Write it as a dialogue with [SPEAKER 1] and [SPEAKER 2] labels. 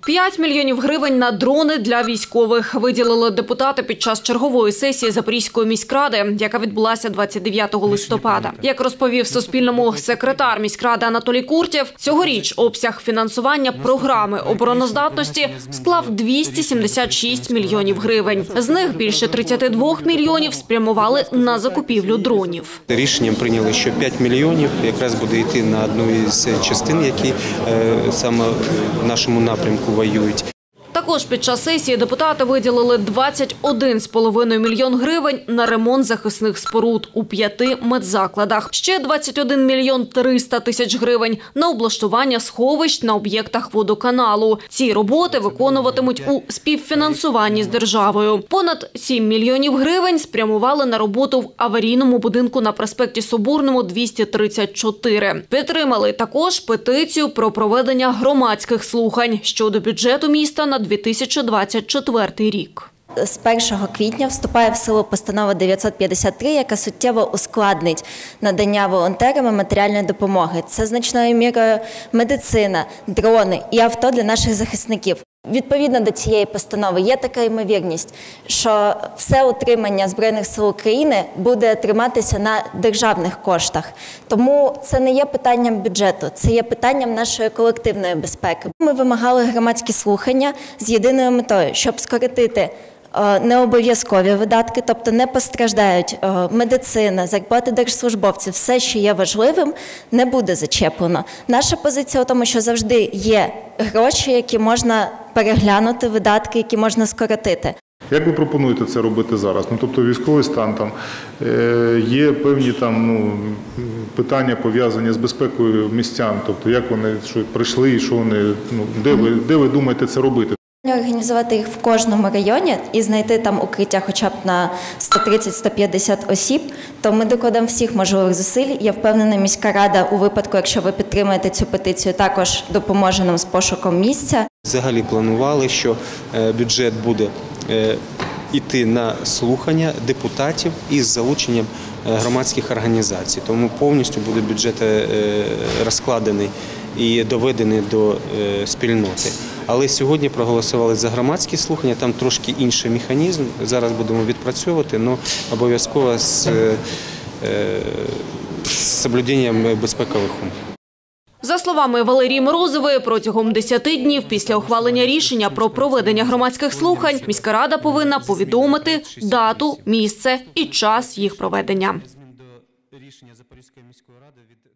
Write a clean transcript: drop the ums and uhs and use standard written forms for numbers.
[SPEAKER 1] 5 мільйонів гривень на дрони для військових виділили депутати під час чергової сесії Запорізької міськради, яка відбулася 29 листопада. Як розповів Суспільному секретар міськради Анатолій Куртєв, цьогоріч обсяг фінансування програми обороноздатності склав 276 мільйонів гривень. З них більше 32 мільйонів спрямували на закупівлю дронів.
[SPEAKER 2] Рішенням прийняли, що 5 мільйонів якраз буде йти на одну із частин, які саме в нашому напрямку воюють.
[SPEAKER 1] Також під час сесії депутати виділили 21,5 мільйон гривень на ремонт захисних споруд у 5 медзакладах. Ще 21 мільйон 300 тисяч гривень на облаштування сховищ на об'єктах водоканалу. Ці роботи виконуватимуть у співфінансуванні з державою. Понад 7 мільйонів гривень спрямували на роботу в аварійному будинку на проспекті Соборному, 234. Підтримали також петицію про проведення громадських слухань щодо бюджету міста на 2024 рік.
[SPEAKER 3] З 1 квітня вступає в силу постанова 953, яка суттєво ускладнить надання волонтерами матеріальної допомоги. Це значною мірою медицина, дрони і авто для наших захисників. Відповідно до цієї постанови є така ймовірність, що все утримання Збройних сил України буде триматися на державних коштах. Тому це не є питанням бюджету, це є питанням нашої колективної безпеки. Ми вимагали громадські слухання з єдиною метою, щоб скоротити необов'язкові видатки, тобто не постраждають медицина, зарплати держслужбовців, все, що є важливим, не буде зачеплено. Наша позиція у тому, що завжди є гроші, які можна переглянути, видатки, які можна скоротити.
[SPEAKER 4] Як ви пропонуєте це робити зараз? Тобто військовий стан, там є певні питання пов'язані з безпекою містян, тобто як вони прийшли і що вони, де ви думаєте це робити?
[SPEAKER 3] Організувати їх в кожному районі і знайти там укриття хоча б на 130-150 осіб, то ми докладемо всіх можливих зусиль. Я впевнена, міська рада у випадку, якщо ви підтримаєте цю петицію, також допоможе нам з пошуком місця.
[SPEAKER 2] Взагалі планували, що бюджет буде йти на слухання депутатів із залученням громадських організацій. Тому повністю буде бюджет розкладений і доведений до спільноти. Але сьогодні проголосували за громадські слухання, там трошки інший механізм. Зараз будемо відпрацьовувати, але обов'язково з соблюденням безпекових умов.
[SPEAKER 1] За словами Валерії Морозової, протягом 10 днів після ухвалення рішення про проведення громадських слухань міська рада повинна повідомити дату, місце і час їх проведення.